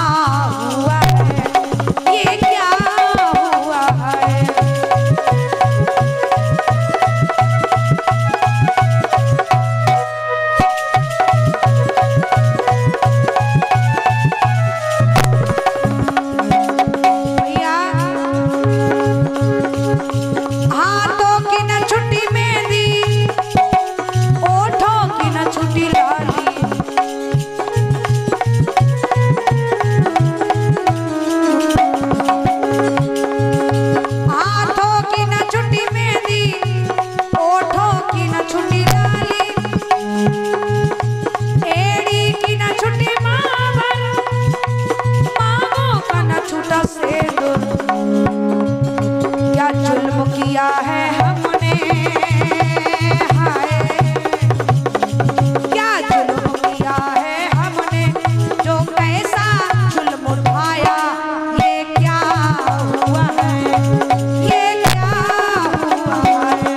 हुआ है, ये क्या हुआ है। भैया हाथों की न छुट्टी मेहंदी, ओठों की न छुट्टी लाली, हाथों की न छुट्टी मेहंदी, ओठों की न छुट्टी लाली, एड़ी की न छुट्टी मावर, मांगों का न छूटा सिंदूर। क्या जुल्म किया है हमने, हाय क्या जुल्म किया है हमने, जो कैसा जुल्म उठाया, ये क्या हुआ है, ये क्या हुआ है।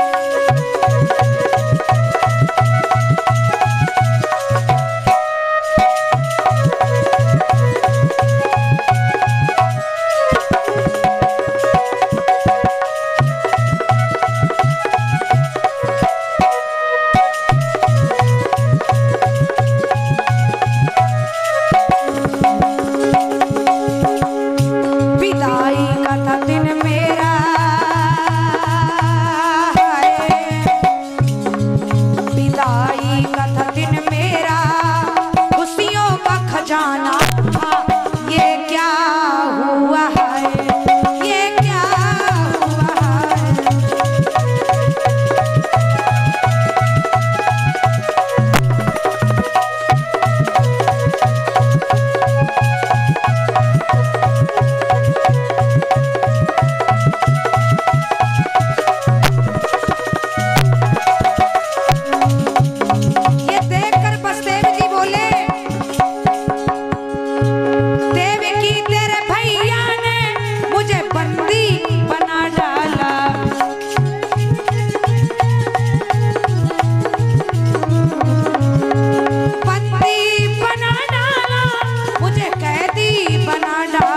विदाई का था दिन मेरा, विदाई का था दिन मेरा, खुशियों का खजाना था, ये क्या हुआ है, ये क्या हुआ है। ये देखकर बसदेव जी बोले, देवकी तेरे भैया ने मुझे बंदी बना डाला, बंदी बना डाला, मुझे कैदी बना डाला।